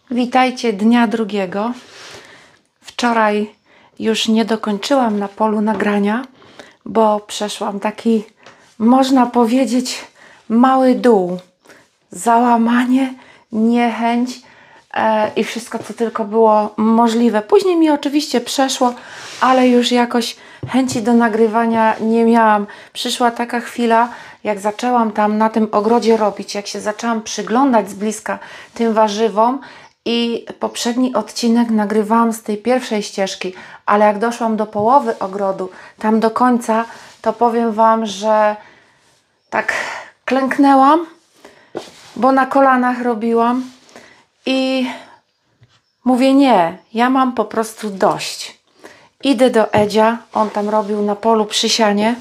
Witajcie dnia drugiego. Wczoraj już nie dokończyłam na polu nagrania, bo przeszłam taki, można powiedzieć, mały dół. Załamanie, niechęć i wszystko, co tylko było możliwe. Później mi oczywiście przeszło, ale już jakoś chęci do nagrywania nie miałam. Przyszła taka chwila, jak zaczęłam tam na tym ogrodzie robić, jak się zaczęłam przyglądać z bliska tym warzywom. I poprzedni odcinek nagrywałam z tej pierwszej ścieżki, ale jak doszłam do połowy ogrodu, tam do końca, to powiem Wam, że tak klęknęłam, bo na kolanach robiłam i mówię nie, ja mam po prostu dość. Idę do Edzia, on tam robił na polu przysianie,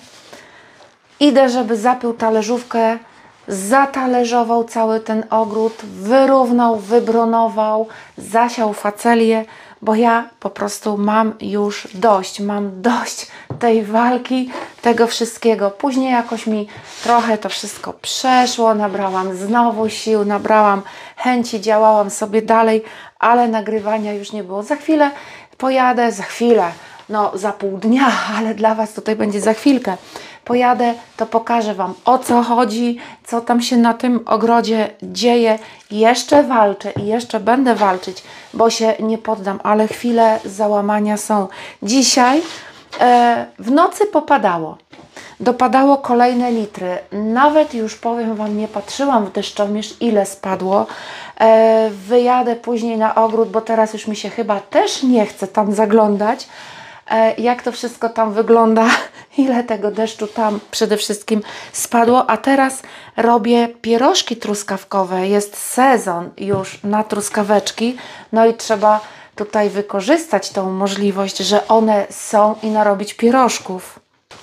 idę, żeby zapił talerzówkę, zatalerzował cały ten ogród, wyrównał, wybronował, zasiał facelię, bo ja po prostu mam już dość. Mam dość tej walki, tego wszystkiego. Później jakoś mi trochę to wszystko przeszło, nabrałam znowu sił, nabrałam chęci, działałam sobie dalej, ale nagrywania już nie było. Za chwilę pojadę, no za pół dnia, ale dla Was tutaj będzie za chwilkę. Pojadę, to pokażę Wam, o co chodzi, co tam się na tym ogrodzie dzieje. Jeszcze walczę i jeszcze będę walczyć, bo się nie poddam, ale chwile załamania są. Dzisiaj w nocy popadało. Dopadało kolejne litry. Nawet już powiem Wam, nie patrzyłam w deszczomierz, ile spadło. Wyjadę później na ogród, bo teraz już mi się chyba też nie chce tam zaglądać. Jak to wszystko tam wygląda, ile tego deszczu tam przede wszystkim spadło, a teraz robię pierożki truskawkowe, jest sezon już na truskaweczki, no i trzeba tutaj wykorzystać tą możliwość, że one są i narobić pierożków.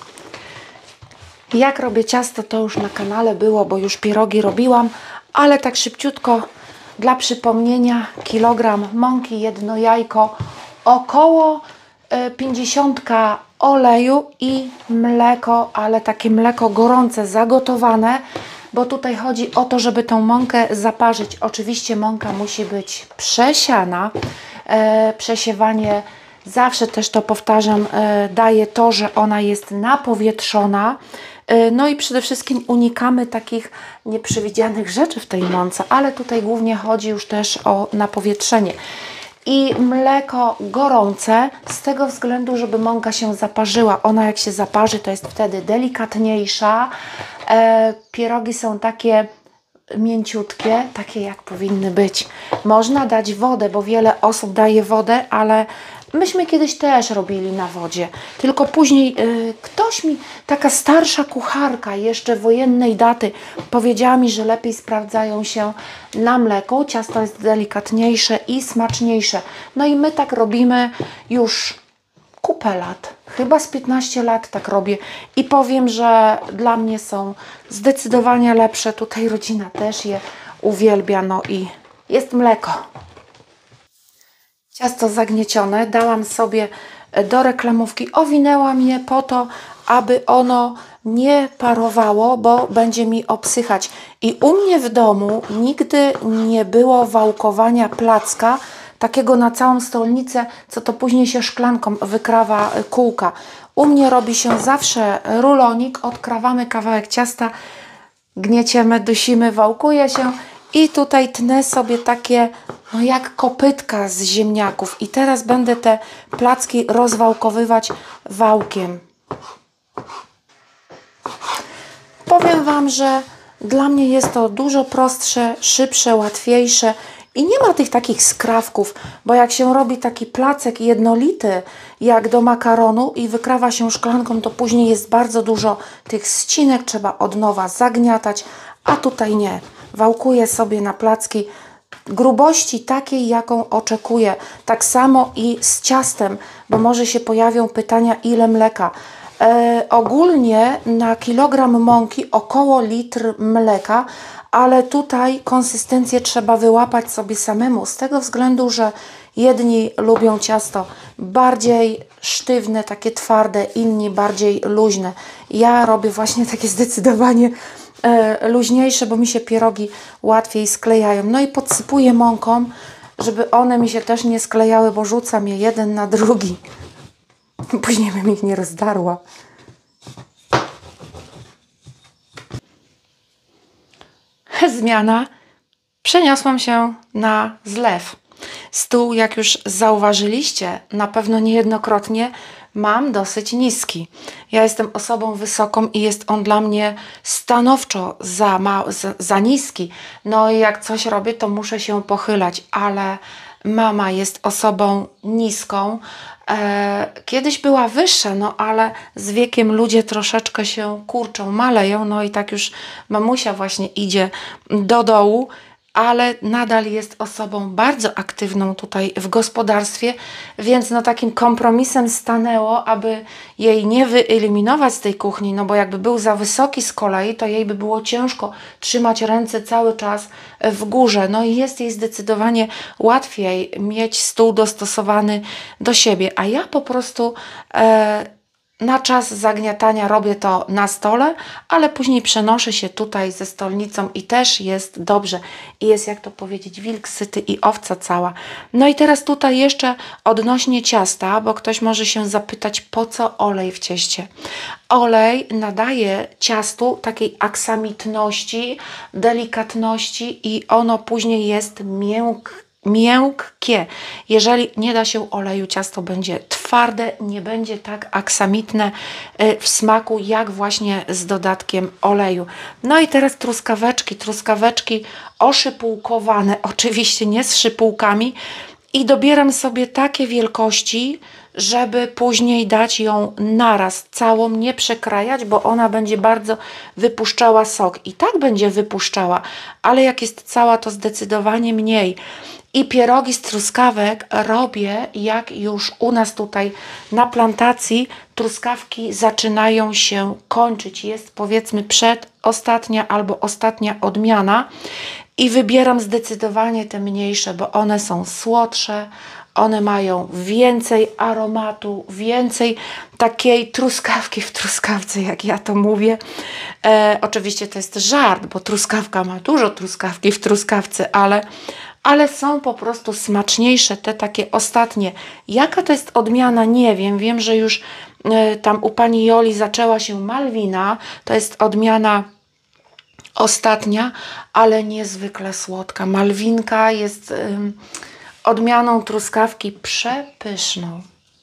Jak robię ciasto, to już na kanale było, bo już pierogi robiłam, ale tak szybciutko dla przypomnienia, kilogram mąki, jedno jajko, około 50 oleju i mleko, ale takie mleko gorące, zagotowane, bo tutaj chodzi o to, żeby tą mąkę zaparzyć. Oczywiście mąka musi być przesiana. Przesiewanie, zawsze też to powtarzam, daje to, że ona jest napowietrzona. No i przede wszystkim unikamy takich nieprzewidzianych rzeczy w tej mące, ale tutaj głównie chodzi już też o napowietrzenie. I mleko gorące z tego względu, żeby mąka się zaparzyła. Ona jak się zaparzy, to jest wtedy delikatniejsza. Pierogi są takie mięciutkie, takie jak powinny być. Można dać wodę, bo wiele osób daje wodę, ale myśmy kiedyś też robili na wodzie. Tylko później ktoś mi, taka starsza kucharka jeszcze wojennej daty, powiedziała mi, że lepiej sprawdzają się na mleku. Ciasto jest delikatniejsze i smaczniejsze. No i my tak robimy już kupę lat. Chyba z 15 lat tak robię. I powiem, że dla mnie są zdecydowanie lepsze. Tutaj rodzina też je uwielbia. No i jest mleko. Ciasto zagniecione dałam sobie do reklamówki, owinęłam je po to, aby ono nie parowało, bo będzie mi obsychać. I u mnie w domu nigdy nie było wałkowania placka, takiego na całą stolnicę, co to później się szklanką wykrawa kółka. U mnie robi się zawsze rulonik, odkrawamy kawałek ciasta, gnieciemy, dusimy, wałkuje się. I tutaj tnę sobie takie, no jak kopytka z ziemniaków. I teraz będę te placki rozwałkowywać wałkiem. Powiem Wam, że dla mnie jest to dużo prostsze, szybsze, łatwiejsze. I nie ma tych takich skrawków, bo jak się robi taki placek jednolity, jak do makaronu i wykrawa się szklanką, to później jest bardzo dużo tych ścinek, trzeba od nowa zagniatać, a tutaj nie. Wałkuję sobie na placki grubości takiej, jaką oczekuję. Tak samo i z ciastem, bo może się pojawią pytania, ile mleka. Ogólnie na kilogram mąki około litr mleka, ale tutaj konsystencję trzeba wyłapać sobie samemu, z tego względu, że jedni lubią ciasto bardziej sztywne, takie twarde, inni bardziej luźne. Ja robię właśnie takie zdecydowanie luźniejsze, bo mi się pierogi łatwiej sklejają. No i podsypuję mąką żeby one mi się też nie sklejały, bo rzucam je jeden na drugi. Później bym ich nie rozdarła. Zmiana. Przeniosłam się na zlew. Stół, jak już zauważyliście, na pewno niejednokrotnie, mam dosyć niski. Ja jestem osobą wysoką i jest on dla mnie stanowczo za niski. No i jak coś robię, to muszę się pochylać, ale mama jest osobą niską. Kiedyś była wyższa, no ale z wiekiem ludzie troszeczkę się kurczą, maleją, no i tak już mamusia właśnie idzie do dołu, ale nadal jest osobą bardzo aktywną tutaj w gospodarstwie, więc no takim kompromisem stanęło, aby jej nie wyeliminować z tej kuchni, no bo jakby był za wysoki z kolei, to jej by było ciężko trzymać ręce cały czas w górze. No i jest jej zdecydowanie łatwiej mieć stół dostosowany do siebie, a ja po prostu na czas zagniatania robię to na stole, ale później przenoszę się tutaj ze stolnicą i też jest dobrze. I jest, jak to powiedzieć, wilk syty i owca cała. No i teraz tutaj jeszcze odnośnie ciasta, bo ktoś może się zapytać, po co olej w cieście. Olej nadaje ciastu takiej aksamitności, delikatności i ono później jest miękkie. Jeżeli nie da się oleju, ciasto będzie twarde, nie będzie tak aksamitne w smaku, jak właśnie z dodatkiem oleju. No i teraz truskaweczki oszypułkowane, oczywiście nie z szypułkami, i dobieram sobie takie wielkości, żeby później dać ją naraz, całą, nie przekrajać, bo ona będzie bardzo wypuszczała sok. I tak będzie wypuszczała, ale jak jest cała, to zdecydowanie mniej. I pierogi z truskawek robię, jak już u nas tutaj na plantacji truskawki zaczynają się kończyć. Jest powiedzmy przedostatnia albo ostatnia odmiana i wybieram zdecydowanie te mniejsze, bo one są słodsze, one mają więcej aromatu, więcej takiej truskawki w truskawce, jak ja to mówię. Oczywiście to jest żart, bo truskawka ma dużo truskawki w truskawce, ale są po prostu smaczniejsze te takie ostatnie. Jaka to jest odmiana? Nie wiem. Wiem, że już tam u pani Joli zaczęła się Malwina. To jest odmiana ostatnia, ale niezwykle słodka. Malwinka jest odmianą truskawki przepyszną.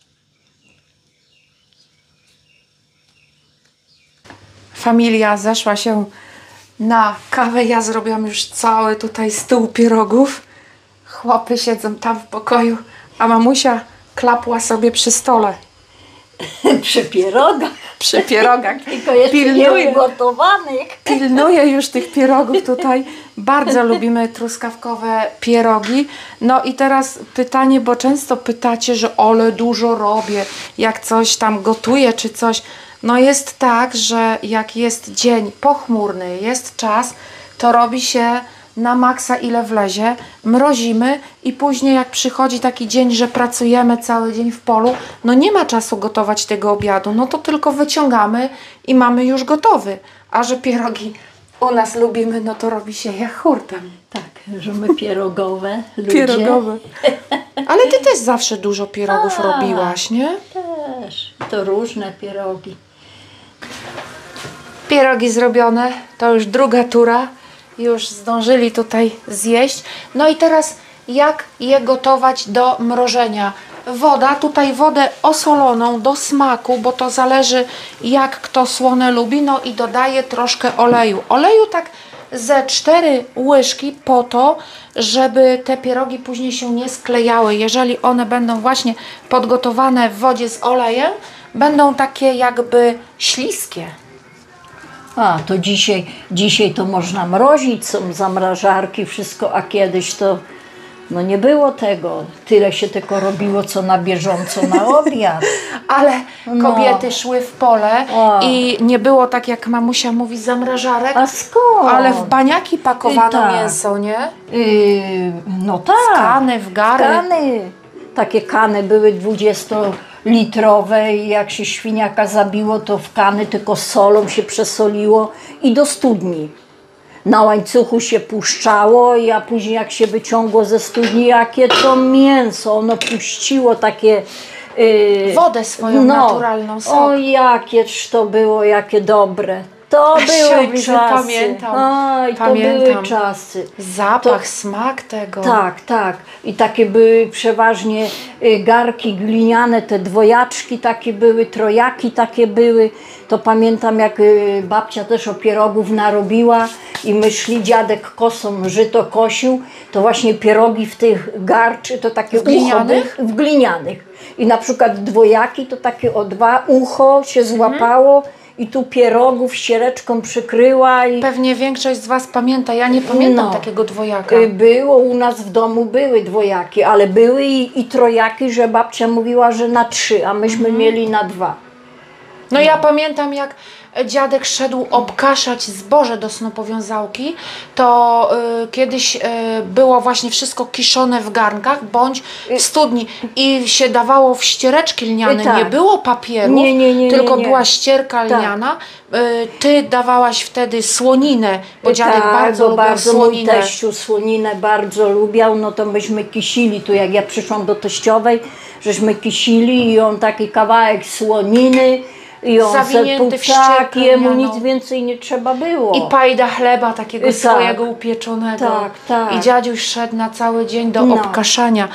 Familia zeszła się na kawę. Ja zrobiłam już cały tutaj stół pierogów. Chłopy siedzą tam w pokoju, a mamusia klapła sobie przy stole. Przy pierogach. Przy pierogach. Tylko jeszcze nieugotowanych. Pilnuję już tych pierogów tutaj. Bardzo lubimy truskawkowe pierogi. No i teraz pytanie, bo często pytacie, że ole dużo robię, jak coś tam gotuję czy coś. No jest tak, że jak jest dzień pochmurny, jest czas, to robi się na maksa ile wlezie, mrozimy i później jak przychodzi taki dzień, że pracujemy cały dzień w polu, no nie ma czasu gotować tego obiadu, no to tylko wyciągamy i mamy już gotowy. A że pierogi u nas lubimy, no to robi się jak hurtem. Tak, że my pierogowe ludzie. Pierogowe. Ale ty też zawsze dużo pierogów robiłaś, nie? Też. To różne pierogi. Pierogi zrobione, to już druga tura. Już zdążyli tutaj zjeść. No i teraz jak je gotować do mrożenia? Woda, tutaj wodę osoloną do smaku, bo to zależy jak kto słone lubi. No i dodaję troszkę oleju. Oleju tak ze 4 łyżki po to, żeby te pierogi później się nie sklejały. Jeżeli one będą właśnie podgotowane w wodzie z olejem, będą takie jakby śliskie. A, to dzisiaj to można mrozić, są zamrażarki, wszystko, a kiedyś to no nie było tego. Tyle się tylko robiło, co na bieżąco na obiad. Ale kobiety szły w pole i nie było tak, jak mamusia mówi, zamrażarek. A skąd? Ale w baniaki pakowano mięso, nie? No tak. W kany, w gary. Kany. Takie kany były 20-litrowe i jak się świniaka zabiło, to w kany tylko solą się przesoliło i do studni. na łańcuchu się puszczało, a później jak się wyciągło ze studni, jakie to mięso, ono puściło takie... Wodę swoją naturalną, sok. O, jakież to było, jakie dobre. To były czasy. Pamiętam. Oj, to były czasy. Zapach, smak tego. Tak, tak. I takie były przeważnie garki gliniane, te dwojaczki takie były, trojaki takie były. To pamiętam, jak babcia też o pierogów narobiła i my szli, dziadek kosą żyto kosił, to właśnie pierogi w tych garczy, to takie glinianych? W glinianych. I na przykład dwojaki to takie o dwa ucho się złapało. I tu pierogów ściereczką przykryła. I... Pewnie większość z was pamięta, ja nie pamiętam takiego dwojaka. Było u nas w domu, były dwojaki, ale były i trojaki, że babcia mówiła, że na 3, a myśmy mieli na 2. No ja pamiętam, jak dziadek szedł obkaszać zboże do snopowiązałki, to kiedyś było właśnie wszystko kiszone w garnkach bądź w studni i się dawało w ściereczki lniane, tak. Nie było papieru, tylko była ścierka lniana. Ty dawałaś wtedy słoninę, bo dziadek bardzo lubił słoninę. Mój teściu słoninę bardzo lubiał, no to myśmy kisili tu, jak ja przyszłam do teściowej, żeśmy kisili i on taki kawałek słoniny, i on zawinięty w ścierkę jemu nic więcej nie trzeba było. I pajda chleba takiego swojego upieczonego. Tak. I dziadziuś szedł na cały dzień do obkaszania.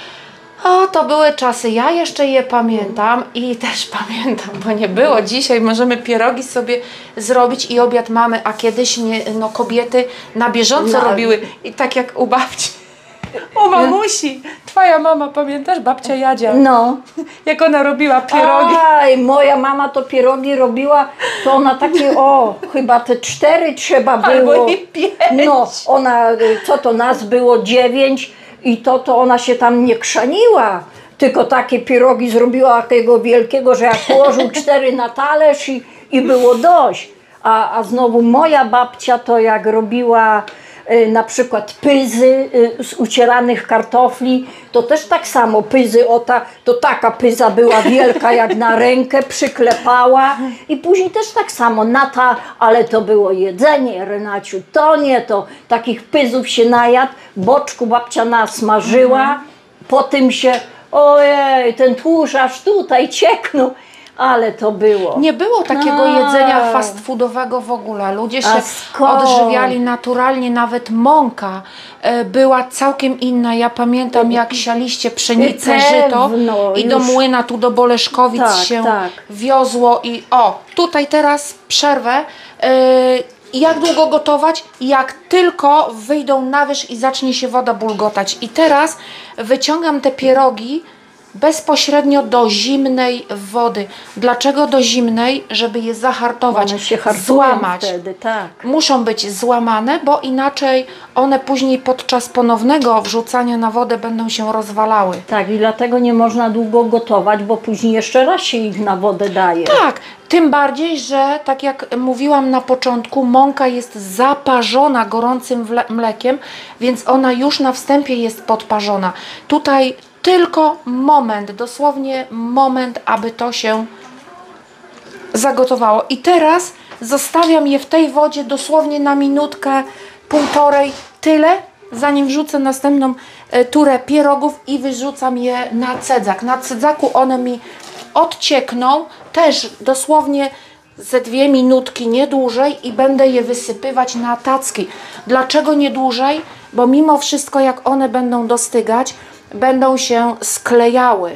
O, to były czasy, ja jeszcze je pamiętam i też pamiętam, bo nie było. Dzisiaj możemy pierogi sobie zrobić i obiad mamy, a kiedyś kobiety na bieżąco robiły. I tak jak u babci. U mamusi. Twoja mama, pamiętasz? Babcia Jadzia. No. Jak ona robiła pierogi. Aj, moja mama to pierogi robiła, to ona takie, chyba te 4 trzeba było. Albo i 5. No, ona, co to nas było 9 i to ona się tam nie krzaniła. Tylko takie pierogi zrobiła takiego wielkiego, że jak położył 4 na talerz i było dość. A znowu moja babcia to jak robiła na przykład pyzy z ucieranych kartofli, to też tak samo pyzy, to taka pyza była wielka jak na rękę, przyklepała i później też tak samo ale to było jedzenie, Renaciu, to nie, to takich pyzów się najadł, boczku babcia nasmażyła, po tym się, ojej, ten tłuszcz aż tutaj cieknął. Ale to było. Nie było takiego jedzenia fast foodowego w ogóle. Ludzie się odżywiali naturalnie, nawet mąka była całkiem inna. Ja pamiętam, jak sialiście pszenicę, żyto i do młyna, tu do Boleszkowic się wiozło i tutaj teraz przerwę. Jak długo gotować? Jak tylko wyjdą na wierzch i zacznie się woda bulgotać. I teraz wyciągam te pierogi bezpośrednio do zimnej wody. Dlaczego do zimnej? Żeby je zahartować, one się złamać. Wtedy, tak. Muszą być złamane, bo inaczej one później podczas ponownego wrzucania na wodę będą się rozwalały. Tak, i dlatego nie można długo gotować, bo później jeszcze raz się ich na wodę daje. Tak, tym bardziej, że tak jak mówiłam na początku, mąka jest zaparzona gorącym mlekiem, więc ona już na wstępie jest podparzona. Tutaj tylko moment, dosłownie moment, aby to się zagotowało. I teraz zostawiam je w tej wodzie dosłownie na minutkę, półtorej, tyle, zanim wrzucę następną turę pierogów i wyrzucam je na cedzak. Na cedzaku one mi odciekną, też dosłownie ze 2 minutki, nie dłużej, i będę je wysypywać na tacki. Dlaczego nie dłużej? Bo mimo wszystko, jak one będą dostygać, będą się sklejały.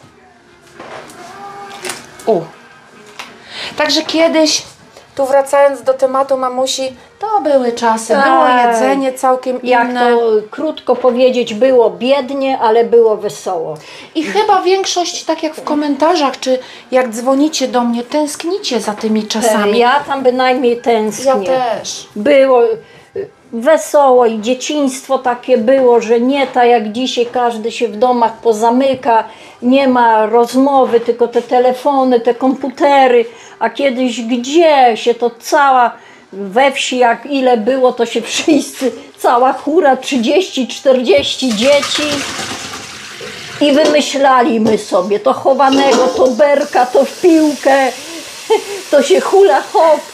Także kiedyś, tu wracając do tematu mamusi, to były czasy, było jedzenie całkiem inne. Jak to krótko powiedzieć, było biednie, ale było wesoło. I chyba większość, tak jak w komentarzach, czy jak dzwonicie do mnie, tęsknicie za tymi czasami. Ja tam bynajmniej tęsknię. Ja też. Było wesoło i dzieciństwo takie było, że nie tak jak dzisiaj każdy się w domach pozamyka, nie ma rozmowy, tylko te telefony, te komputery, a kiedyś gdzie się to cała we wsi, jak ile było, to się wszyscy, cała chóra, 30-40 dzieci i wymyślaliśmy sobie to chowanego, to berka, to w piłkę, to się hula hop.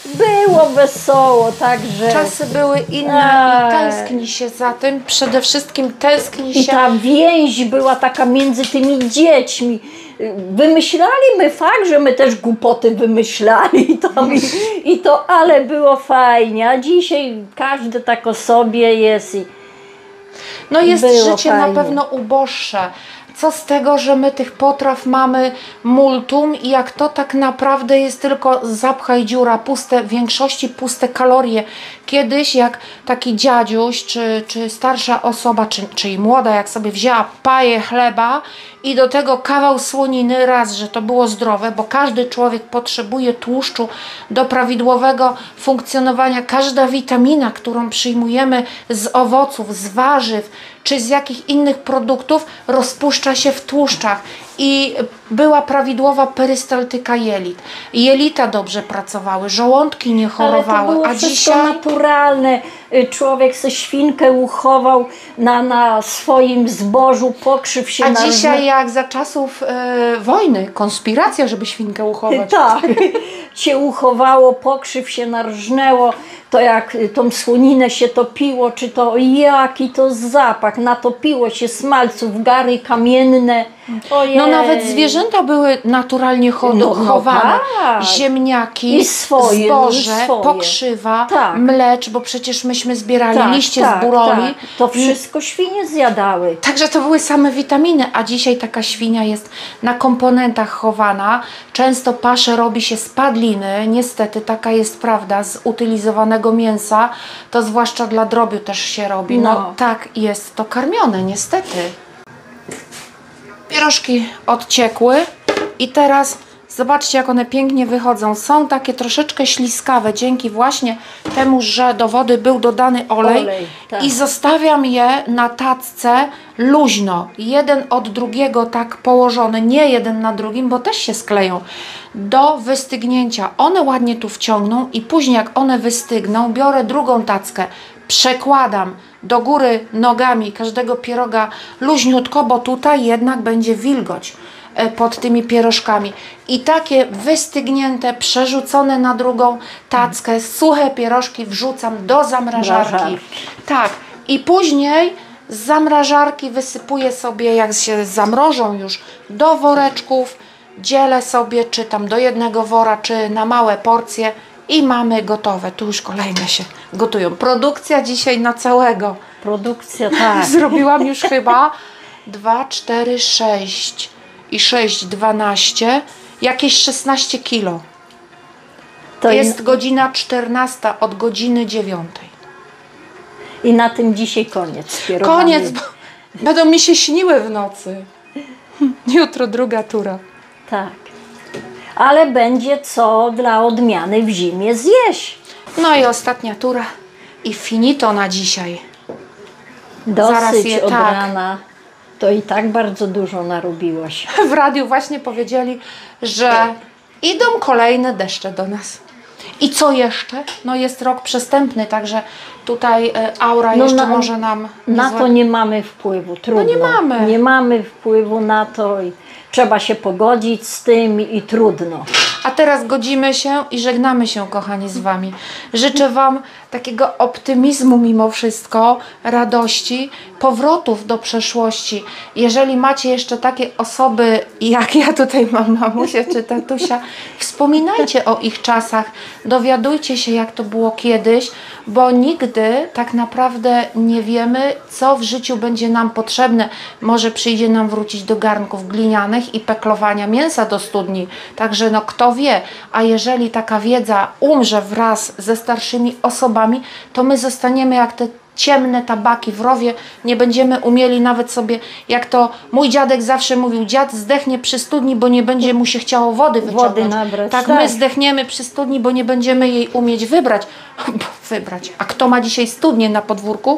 Było wesoło, także... Czasy były inne i tęskni się za tym. Przede wszystkim tęskni się... I ta więź była taka między tymi dziećmi. Wymyślali fakt, że my też głupoty wymyślali ale było fajnie. A dzisiaj każdy tak o sobie jest i no jest życie fajnie. na pewno uboższe. Co z tego, że my tych potraw mamy multum i jak to tak naprawdę jest tylko zapchaj dziura, puste, w większości puste kalorie. Kiedyś jak taki dziadziuś, czy starsza osoba, czyli młoda, jak sobie wzięła paję chleba i do tego kawał słoniny, raz, że to było zdrowe, bo każdy człowiek potrzebuje tłuszczu do prawidłowego funkcjonowania. Każda witamina, którą przyjmujemy z owoców, z warzyw, czy z jakich innych produktów, rozpuszcza się w tłuszczach i była prawidłowa perystaltyka jelit. Jelita dobrze pracowały, żołądki nie chorowały, ale to było a wszystko dzisiaj naturalne. Człowiek se świnkę uchował na swoim zbożu, pokrzyw się na... A dzisiaj jak za czasów wojny, konspiracja, żeby świnkę uchować. Tak, się uchowało, pokrzyw się narżnęło, to jak tą słoninę się topiło, czy to jaki to zapach, natopiło się smalców, gary kamienne. Ojej. No nawet zwierzęta były naturalnie chowane. Tak. Ziemniaki, I swoje, zboże, swoje. pokrzywa, Tak. mlecz, bo przecież myśmy zbierali liście z buroli. Tak. To wszystko świnie zjadały. Także to były same witaminy, a dzisiaj taka świnia jest na komponentach chowana. Często paszę robi się z padliny, niestety taka jest prawda, z utylizowanego mięsa. To zwłaszcza dla drobiu też się robi. No tak jest to karmione, niestety. Pierożki odciekły i teraz zobaczcie, jak one pięknie wychodzą. Są takie troszeczkę śliskawe dzięki właśnie temu, że do wody był dodany olej tak. I zostawiam je na tacce luźno, jeden od drugiego tak położony, nie jeden na drugim, bo też się skleją, do wystygnięcia. One ładnie tu wciągną i później jak one wystygną, biorę drugą tackę, przekładam do góry nogami każdego pieroga luźniutko, bo tutaj jednak będzie wilgoć pod tymi pierożkami. I takie wystygnięte, przerzucone na drugą tackę, suche pierożki wrzucam do zamrażarki. Tak. I później z zamrażarki wysypuję sobie, jak się zamrożą już, do woreczków, dzielę sobie, czy tam do jednego wora, czy na małe porcje i mamy gotowe. Tu już kolejne się gotują. Produkcja dzisiaj na całego. Produkcja, tak. Zrobiłam już chyba 2, 4, 6 i 6, 12, jakieś 16 kilo. To jest godzina 14 od godziny 9. I na tym dzisiaj koniec. Koniec, bo będą mi się śniły w nocy. Jutro druga tura. Tak. Ale będzie co dla odmiany w zimie zjeść. No i ostatnia tura i finito na dzisiaj. Dosyć od rana. To i tak bardzo dużo narobiłaś. W radiu właśnie powiedzieli, że idą kolejne deszcze do nas. I co jeszcze? No jest rok przestępny, także tutaj aura jeszcze może nam... Na to nie mamy wpływu, trudno. No nie mamy. Nie mamy wpływu na to i trzeba się pogodzić z tym i trudno. A teraz godzimy się i żegnamy się, kochani, z Wami. Życzę Wam takiego optymizmu mimo wszystko, radości, powrotów do przeszłości. Jeżeli macie jeszcze takie osoby, jak ja tutaj mam mamusię czy tatusia, wspominajcie o ich czasach, dowiadujcie się, jak to było kiedyś, bo nigdy tak naprawdę nie wiemy, co w życiu będzie nam potrzebne. Może przyjdzie nam wrócić do garnków glinianych i peklowania mięsa do studni. Także no kto wie, a jeżeli taka wiedza umrze wraz ze starszymi osobami, to my zostaniemy jak te ciemne tabaki w rowie, nie będziemy umieli nawet sobie, jak to mój dziadek zawsze mówił, dziad zdechnie przy studni, bo nie będzie mu się chciało wody wyciągnąć. Nabrać, tak, my zdechniemy przy studni, bo nie będziemy jej umieć wybrać. A kto ma dzisiaj studnię na podwórku?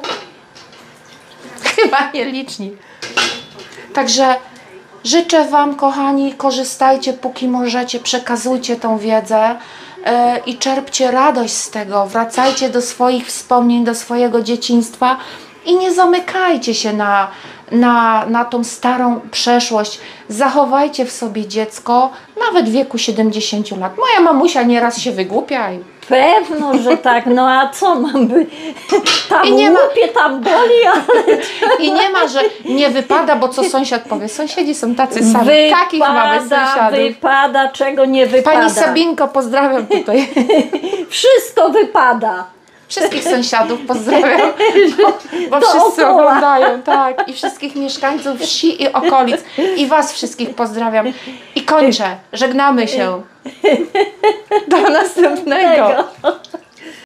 Chyba nieliczni. Także życzę Wam, kochani, korzystajcie póki możecie, przekazujcie tą wiedzę i czerpcie radość z tego. Wracajcie do swoich wspomnień, do swojego dzieciństwa i nie zamykajcie się na tą starą przeszłość. Zachowajcie w sobie dziecko, nawet w wieku 70 lat. Moja mamusia nieraz się wygłupia i Pewno, że tak, no a co mam by... Tam I nie ma- łupie, tam boli, ale... I nie ma, że nie wypada, bo co sąsiad powie. Sąsiedzi są tacy sami. Takich mamy sąsiadów. Wypada, czego nie wypada. Pani Sabinko, pozdrawiam tutaj. Wszystko wypada. Wszystkich sąsiadów pozdrawiam, bo wszyscy Dookoła. oglądają, tak. I wszystkich mieszkańców wsi i okolic. I was wszystkich pozdrawiam. I kończę. Żegnamy się. Do następnego.